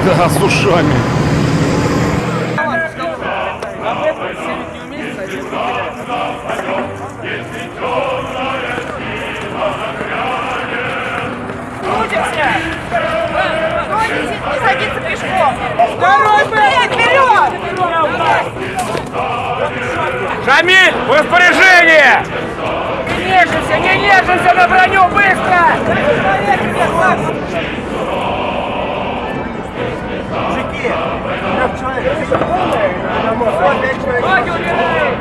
Да, с ушами. Не садиться пешком! Второй стоять, вперед! Шамиль, в распоряжение! Не нежимся на броню, быстро! Мужики, 3 человек. Ноги убирай!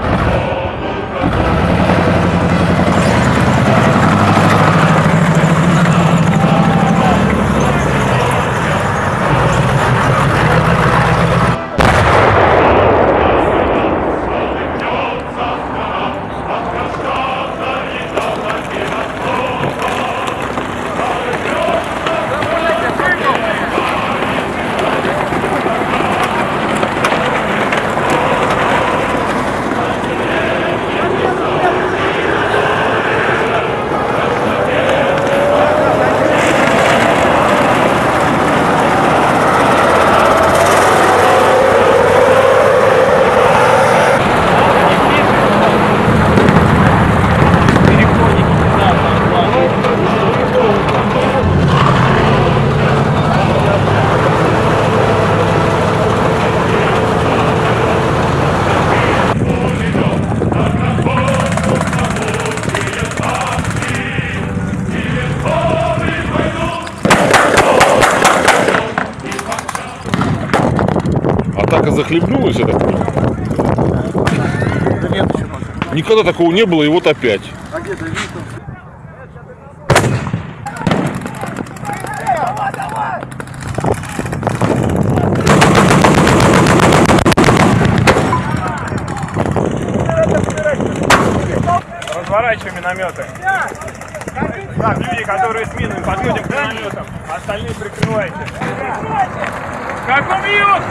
Атака захлебнулась, я так понимаю. Да нет, еще пока. Никогда такого не было, и вот опять. А где-то видно. Разворачиваем минометы. Так, люди, которые с минами, подходим к минометам. Остальные прикрывайте. Как убьют!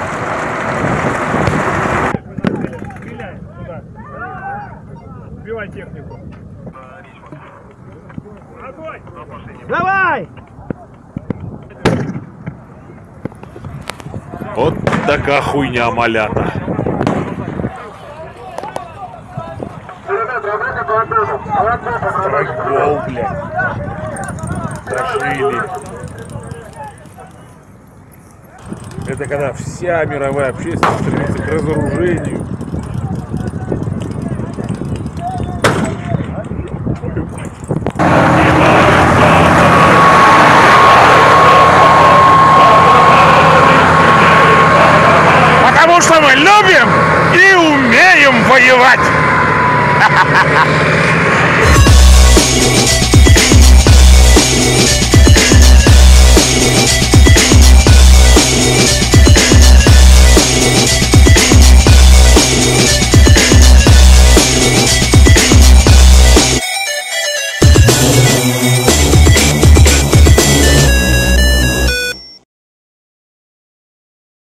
Стреляй туда. Сбивай технику. Огонь! Давай! Вот такая хуйня, маляна. Страйкбол, блядь. Дожили. Это когда вся мировая общественность стремится к разоружению. Потому что мы любим и умеем воевать.